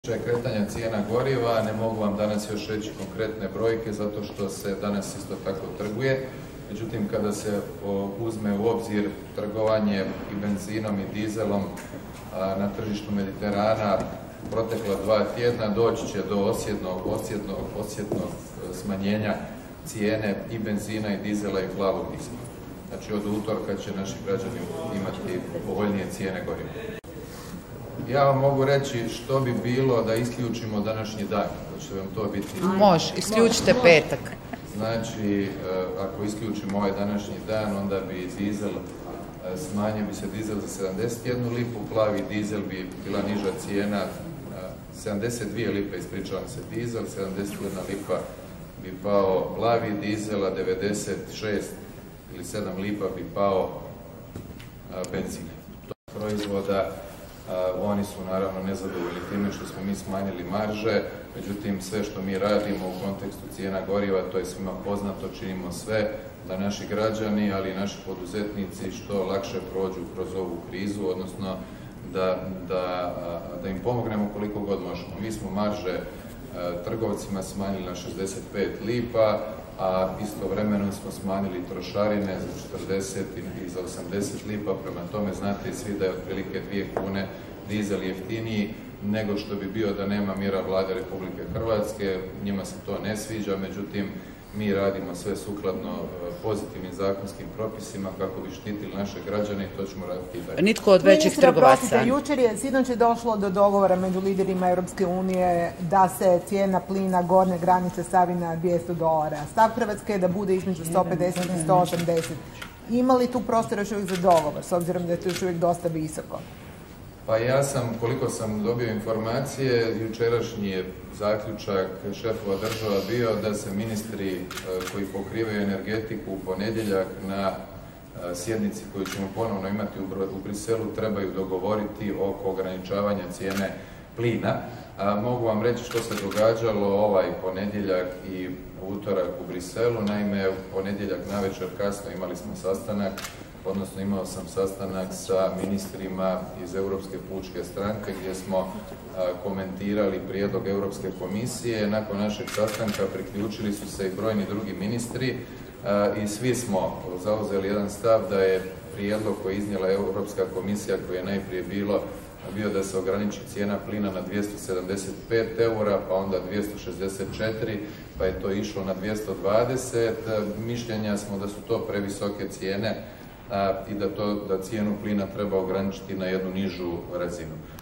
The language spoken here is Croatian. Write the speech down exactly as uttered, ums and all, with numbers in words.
Kretanja cijena goriva, ne mogu vam danas još reći konkretne brojke zato što se danas isto tako trguje. Međutim, kada se uzme u obzir trgovanje i benzinom i dizelom na tržištu Mediterana protekla dva tjedna, doći će do osjetnog, osjetnog, osjetnog smanjenja cijene i benzina i dizela i plavog dizela. Znači od utorka će naši građani imati povoljnije cijene goriva. Ja vam mogu reći što bi bilo da isključimo današnji dan, da će vam to biti... Može, isključite petak. Znači, ako isključimo ovaj današnji dan, onda bi dizel, smanjio bi se dizel za sedamdeset jednu lipu, plavi dizel bi bila niža cijena, sedamdeset dvije lipe, ispričavam se, dizel, sedamdeset jedna lipa bi pao plavi dizel, a devedeset šest ili sedam lipa bi pao benzin. To proizvoda. Uh, oni su naravno nezadovoljni time što smo mi smanjili marže, međutim sve što mi radimo u kontekstu cijena goriva, to je svima poznato, činimo sve da naši građani, ali i naši poduzetnici što lakše prođu kroz ovu krizu, odnosno da, da, da im pomognemo koliko god možemo. Mi smo marže uh, trgovcima smanjili na šezdeset pet lipa, a istovremeno smo smanjili trošarine za četrdeset i za osamdeset lipa, prema tome znate svi da je otprilike dvije kune dizel jeftiniji nego što bi bio da nema mjera vlade Republike Hrvatske. Njima se to ne sviđa, međutim mi radimo sve sukladno pozitivnim zakonskim propisima kako bi štitili naše građane i to ćemo raditi i dalje. Nitko od većih trgovaca. Jučer je sinoć je došlo do dogovora među liderima Europske unije da se cijena plina gornje granice stavi na dvjesto dolara. Stav Hrvatske je da bude između sto pedeset i sto osamdeset. Ima li tu prostora još uvijek za dogovor, s obzirom da je to još uvijek dosta visoko? Pa ja sam, koliko sam dobio informacije, jučerašnji zaključak šefova država bio da se ministri koji pokrivaju energetiku u ponedjeljak na sjednici koju ćemo ponovno imati u Briselu trebaju dogovoriti oko ograničavanja cijene plina. A mogu vam reći što se događalo ovaj ponedjeljak i utorak u Briselu. Naime, u ponedjeljak navečer kasno imali smo sastanak, odnosno imao sam sastanak sa ministrima iz Europske pučke stranke gdje smo a, komentirali prijedlog Europske komisije. Nakon našeg sastanka priključili su se i brojni drugi ministri a, i svi smo zauzeli jedan stav da je prijedlog koji je iznijela Europska komisija, koji je najprije bilo bio da se ograniči cijena plina na dvjesto sedamdeset pet eura, pa onda dvjesto šezdeset četiri, pa je to išlo na dvjesto dvadeset. Mišljenja smo da su to previsoke cijene i da, to, da cijenu plina treba ograničiti na jednu nižu razinu.